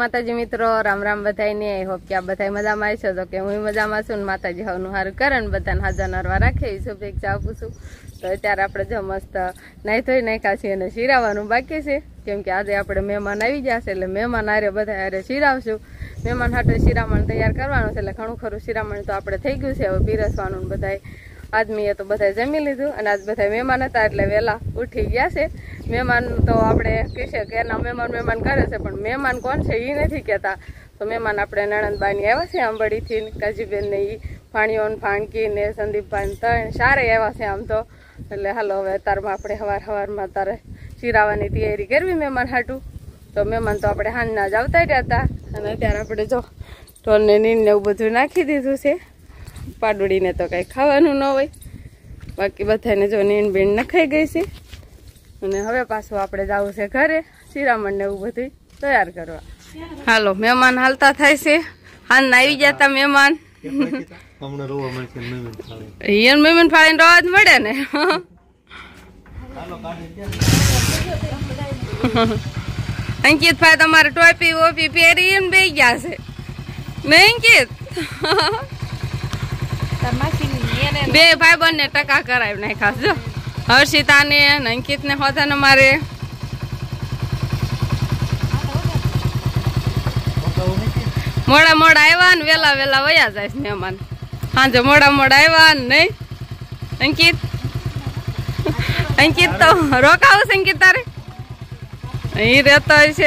माताजी मित्रों राम राम बधाई ने आई होप कि आप बधाई मजा में छो तो के हूँ मजा में छूं माताजी हवनु हारू करे ने बधाने हाजर नरवा राखे शुभेच्छा आपું છું। तो अत्यारे आपणे जो मस्त नाई धोई नाख्या छे अने शीरावानुं बाकी छे केम के आज आपणे मेहमान आई जशे એટલે मेहमान हारे बधा हारे शीरावशुं। मेहमान हाटे शीरामण तैयार करवानुं छे એટલે घणुं खरुं शीरामण तो आपणे थई गयुं छे। हवे पीरसवानुं बधाय आदमीए तो बधाय जमी लीधुं अने आज बधाय मेहमान हता એટલે वेला उठी गया छे। मेहमान तो आपणे कहीए के एना मेहमान मेहमान करे छे पण मेहमान कोण छे ई नथी कहेता। तो मेहमान आपणे नणंदबानी आव्या छे अंबड़ीथी काजीबेन ने ई फाणीओन फाणकी ने संदीपभाई त्रण सारे आव्या छे। आम तो એટલે હાલો હવે અતારમાં આપણે હવારમાં તારે શીરાવાની તૈયારી કરવી મહેમાન હાટું। તો મહેમાન તો આપણે હાંજના જ આવતા રહ્યા હતા અને અત્યારે આપણે જો ઢોરને નીંદ ને એવું બધું નાખી દીધું છે। પાડુડીને તો કંઈ ખાવાનું ન હોય બાકી બધાને જો નીંદ બીણ નખાઈ ગઈ છે અને હવે પાછું આપણે જવું છે ઘરે શીરામણ ને એવું બધું તૈયાર કરવા। હાલો મહેમાન હાલતા થાય છે હાંજના આવી ગયા હતા મહેમાન। मेहमान फाड़ी रवाज मळे ने अंकित भाई तमारे टोपी वोपी पहेरी ने बेही गया छे नहीं अंकित बे भाई बन ने टका करावी नाख्या जो हर्षिता ने अंकित ने होता ने मारे मोड़ा मोड़ा आव्या ने वेला वेला वया जाय मेहमान। हाँ जो मोड़ा मोड़ा आया नहीं अंकित अंकित तो रोकाव अंकित तारे यही रहता है।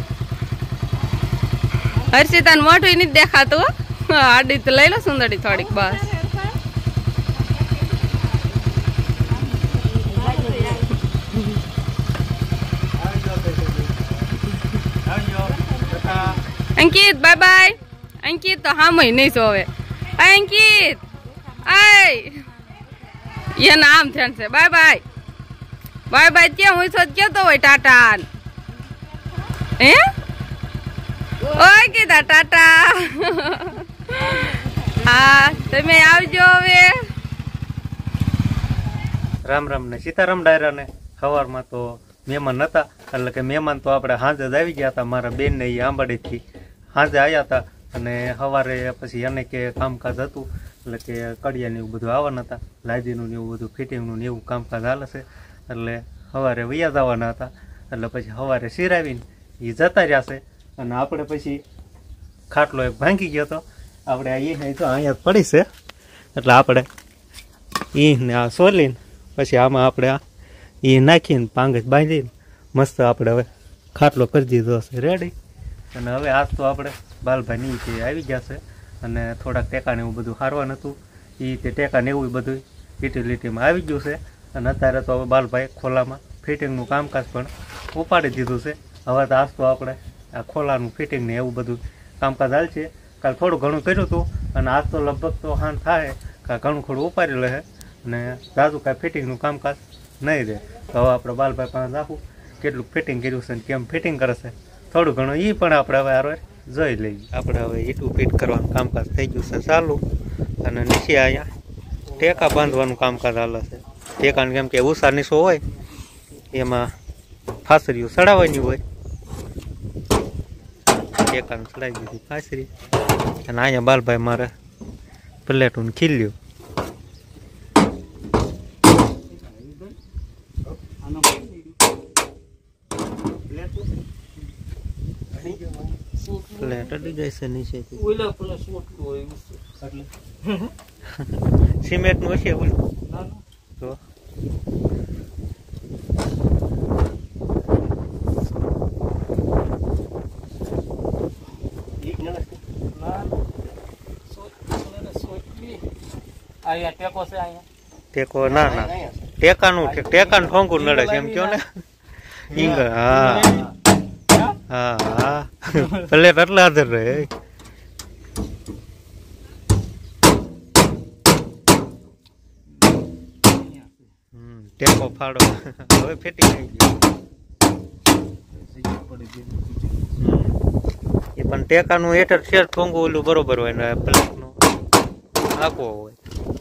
हर्षिता ने मोटू नहीं देखा तो आडी तो लई लो सुंदरी थोड़ी बस। अंकित बाय बाय। अंकित तो हाँ मही नहीं सोवे अंकित आय ये नाम ध्यान से बाय बाय बाय बाय क्या हुई सोच क्या तो वही टाटा हैं ओए किधा टाटा हाँ तो मैं आव जो वे राम राम ने सीताराम डायरा ने सवार में तो मेहमान नता એટલે કે મહેમાન તો આપણે હાંજે જ આવી ગયા હતા। મારા બેન ને આંબડીથી હાંજે આવ્યા હતા અને સવારે પછી એને કે કામકાજ હતું એટલે કે કડિયા ને એવું બધું આવવાના હતા લાદીનું ને એવું બધું ફિટિંગનું ને એવું કામકાજ હાલે છે એટલે સવારે વયા જવાના હતા એટલે પછી સવારે સિરાવીને એ જતા રહ્યા છે અને આપણે પછી ખાટલો એક ભાંગી ગયો હતો આપણે એ તો અહીંયા પડી છે એટલે આપણે ઈને આ સોલીને પછી આમાં આપણે એ નાખીને પાંગજ બાંધીને મસ્ત આપણે હવે ખાટલો કરી દીધો છે રેડી। અને હવે આજ તો આપણે બાલભાઈ નીચે આવી ગયા છે અને થોડાક ટેકાને એવું બધું હારવાનું હતું એ તે ટેકાને એવું બધું યુટિલિટીમાં આવી ગયું છે અને અત્યારે તો હવે બાલભાઈ ખોલામાં ફિટિંગનું કામકાજ પણ ઉપાડી દીધું છે। હવે તો આજ તો આપણે આ ખોલાનું ફિટિંગ ને એવું બધું કામકાજ હાલ છે। કાલ થોડું ઘણું કર્યું હતું અને આજ તો લગભગ તો હાન થાય કાં ઘણું ખોડું ઉપાડી લે અને જાજુ કાંઈ ફિટિંગનું કામકાજ નહીં રહે। તો હવે આપણે બાલભાઈ પાસે રાખું કેટલું ફિટિંગ કર્યું છે ને કેમ ફિટિંગ કરે છે થોડું ઘણું એ પણ આપણે હવે હારો જોઈ લઈએ। આપણે હવે ઈટું ફિટ કરવાનું કામકાજ થઈ ગયું છે ચાલુ અને નીચે અહીંયા ટેકા બાંધવાનું કામકાજ હાલે છે। ટેકાને કેમ કે ઉષા નીચો હોય એમાં ફાસરીઓ ચડાવવાની હોય ટેકાને ચડાવી દીધી ફાસરી અને અહીંયા બાલભાઈ મારે પ્લેટું ખીલ્યું प्लेट अड़ी गई से नीचे सीमेंट नो छे बोल तो आया टेको से आया टेको ना ना टेकानु ठोंगु नडे एम क्यों ने इंग हां हाँ हाँ प्लेट अटला आदर रहे टेको फाड़ो હવે ફિટિંગ થઈ ગયું એ પણ ટેકાનું હેઠળ શેર ઠોંગું ઓલું બરોબર હોય ને પ્લેટનું આખો હોય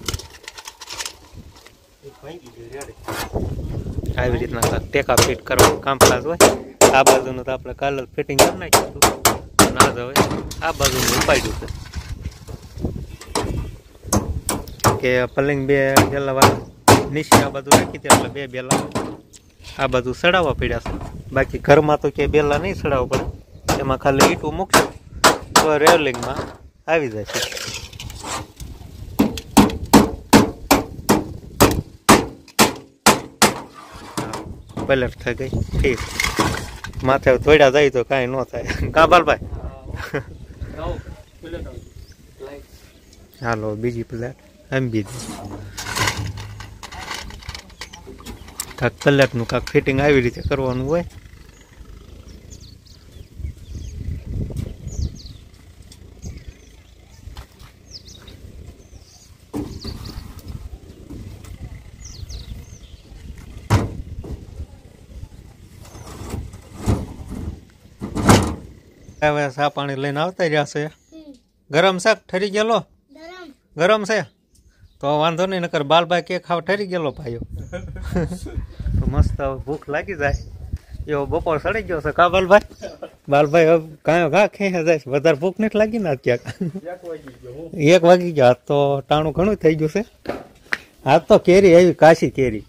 આવી રીતના ટેકા ફિટ કરવાનું કામકાજ હોય। આ બાજુનું તો આપણે કાલ ફિટિંગ કરી નાખ્યું હતું ના જ હવે આ બાજુ ઉપાડ્યું છે કે પલંગ 2 બેલા વાળા નીચે આ બાજુ રાખી એટલે 2 બેલા આ બાજુ સડાવવા પડ્યા છે. બાકી ઘરમાં તો કે બેલા નહીં સડાવવા પડે, એમાં ખાલી ઈંટું મૂકશું તો રેવલિંગમાં આવી જાય છે. પલટ થઈ ગઈ ઠીક. માથે થોડા જાય તો કાંઈ ન થાય. કા બાલભાઈ હાલો બીજી પ્લેટ એમ બીજી કાંક પ્લેટનું કાંક ફિટિંગ આવી રીતે કરવાનું હોય. હવે સા પાણી લઈને આવતા રહ્યા છે. ગરમ શાક ઠરી ગયેલો ગરમ છે તો વાંધો નહીં, નકર બાલભાઈ કે ખાવ ઠરી ગયેલો ભાઈઓ. તો મસ્ત ભૂખ લાગી જાય એવો બપોર સડી ગયો છે. કા બાલભાઈ હવે કાંઈ ઘા ખેંચા જાય વધારે ભૂખ નથી લાગી ને ક્યાંક 1 વાગી ગયો. આજ તો ટાણું ઘણું થઈ ગયું છે. આજ તો કેરી આવી કાશી કેરી.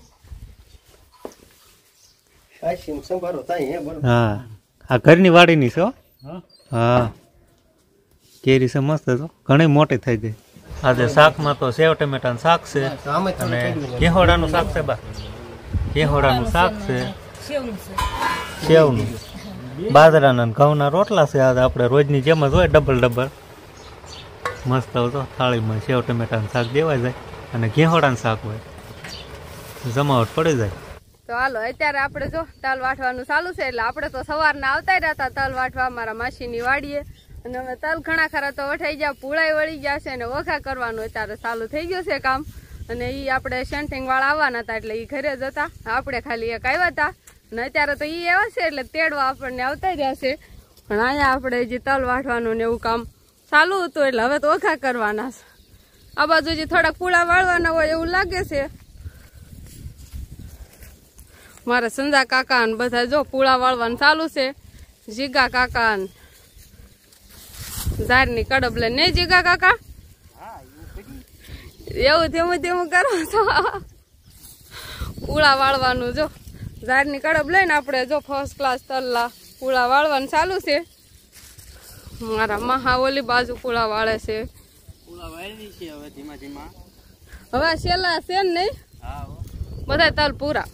હા આ ઘરની વાડીની છે. હા કેરી છે મસ્ત, તો ઘણી મોટી થઈ ગઈ. આજે શાકમાં તો સેવ ટમેટાનું શાક છે અને કેહોડાનું શાક છે. બા કેહોડાનું શાક છે, સેવનું, બાજરાના ઘઉંના રોટલા છે. આજે આપણે રોજની જેમ જ હોય ડબલ મસ્ત. તો થાળીમાં સેવ ટમેટાનું શાક દેવાય જાય અને ઘેહોડાનું શાક હોય, જમાવટ પડી જાય. તો હાલો અત્યારે આપણે જો તલ વાટવાનું ચાલુ છે. એટલે આપણે તો સવારના આવતા રહ્યા હતા તલ વાટવા મારા માસીની વાડીએ, અને હવે તલ ઘણા ખરા તો વઠાઈ ગયા, પૂળાઈ વળી ગયા છે અને વઘા કરવાનું અત્યારે ચાલુ થઈ ગયું છે કામ. અને એ આપણે સેન્ટિંગ વાળા આવવાના હતા એટલે એ ઘરે જ હતા, આપણે ખાલી એક આવ્યા હતા. અને અત્યારે તો એ આવ્યા છે એટલે તેડવા આપણને આવતા રહ્યા છે. પણ અહીંયા આપણે જે તલ વાટવાનું ને એવું કામ ચાલુ હતું એટલે હવે તો વઘા કરવાના છે. આ બાજુ જે થોડાક પૂળા વાળવાના હોય એવું લાગે છે. મારા સંજા કાકા ને બધા જો પૂળા વાળવાનું ચાલુ છે. જીગા કાકા ઝાડની કડબ લઈને, નહીં જીગા કાકા? એવું ધીમું કરો છો. પૂળા વાળવાનું જો ઝાડની કડબ લઈને આપણે જો ફર્સ્ટ ક્લાસ તલલા પૂળા વાળવાનું ચાલુ છે. મારા મહા ઓલી બાજુ પૂળા વાળે છે. હવે છેલ્લા છે ને નહીં બધા તલ પૂરા.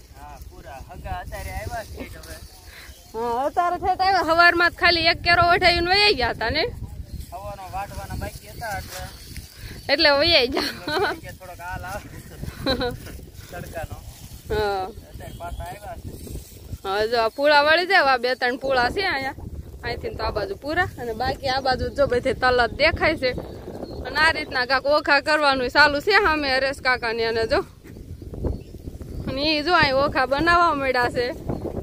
અત્યારે થતા સવારમાં ખાલી 1 કેરો વઠાઈને વહી ગયા હતા ને, એટલે વહી ગયા. હવે જો પૂળા વળી જાય. 2-3 પૂળા છે અહીંયા, અહીંથી તો આ બાજુ પૂરા, અને બાકી આ બાજુ જો બધે તલ જ દેખાય છે. અને આ રીતના કાંક ઓખા કરવાનું ચાલુ છે સામે હરેશ કાકાની. અને જો અને એ જો અહીં ઓખા બનાવવા મળ્યા છે.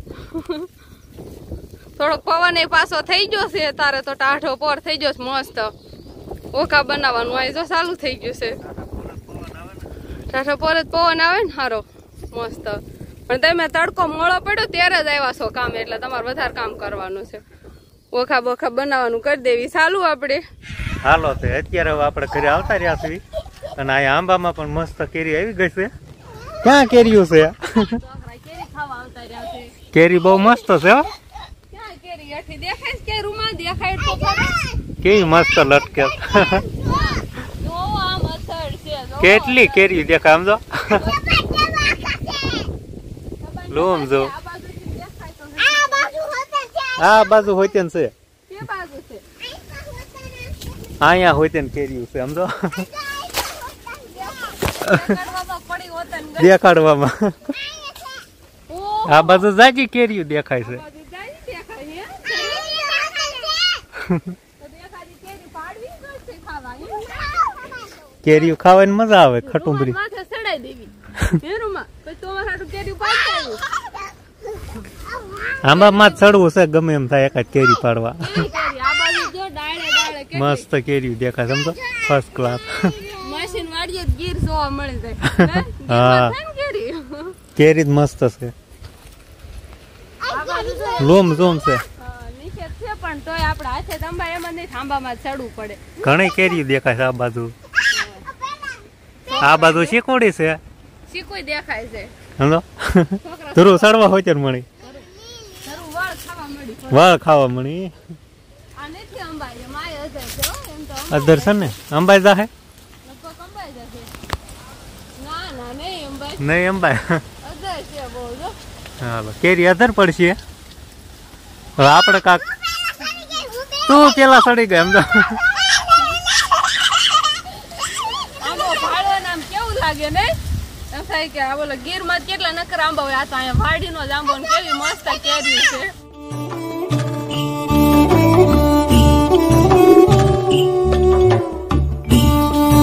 થોડોક પવન એ પાછો થઈ ગયો છે તારે તો ટાઢો પોર થઈ ગયો છે મસ્ત. ઓખા બનાવવાનું અહીં જો ચાલુ થઈ ગયું છે. ટાઢો પોર જ પવન આવે ને સારો મસ્ત. પણ તમે તડકો મોળો પડ્યો ત્યારે જ આવ્યા છો કામ, એટલે તમારે વધારે કામ કરવાનું છે. ઓખા બોખા બનાવવાનું કરી દેવી ચાલુ આપણે. હાલો તે અત્યારે આપણે ઘરે આવતા રહ્યા છીએ. અને અહીંયા આંબામાં પણ મસ્ત કેરી આવી ગઈ છે. ક્યાં કેરીઓ છે? કેરી બહુ મસ્ત છે. કેવી મસ્ત લટકે. કેટલી કેરી દેખાય આમ જો. લોમ જો આ બાજુ હોય છે. અહીંયા હોય છે કેરી છે આમ જો દેખાડવામાં. આ બાજુ જાજી કેરીઓ દેખાય છે. કેરીઓ ખાવાની મજા આવે. ખટુંબરી આંબામાં ચડવું છે ગમે એમ થાય એકાદ કેરી પાડવા. મસ્ત કેરી દેખાય સમજો ફર્સ્ટ ક્લાસ. હા કેરી જ મસ્ત છે. લોમ ઝોમ છે. પણ તોય આપણે હાથે આંબા એમ જ નહીં, આંબામાં જ ચડવું પડે. ઘણી કેરી દેખાય છે આ બાજુ. આ બાજુ શીકોડી છે. શીકુય દેખાય છે. હલો ધરું સડવા હોય ત્યારે મળી. ધરું વાળ ખાવા મળી. વાળ ખાવા મળી. આ નથી અંબાઈ, માય અધર છે હો, એમ તો અધર છે ને અંબાઈ જાહે. લગભગ અંબાઈ જશે. ના ના નહીં અંબાઈ. નહીં અંબાઈ. અધર છે બહુ જો. હા કેરી અધર પડશે. હવે આપણે કાક તું પેલા સડી ગયા એમ તો. આંબો ભાડો નામ કેવું લાગે ને? એમ થાય કે આ બોલો ગીરમાં કેટલા નકર આંબા હોય, આ તો અહીંયા વાડીનો જ આંબો ને કેવી મસ્ત કેરી છે.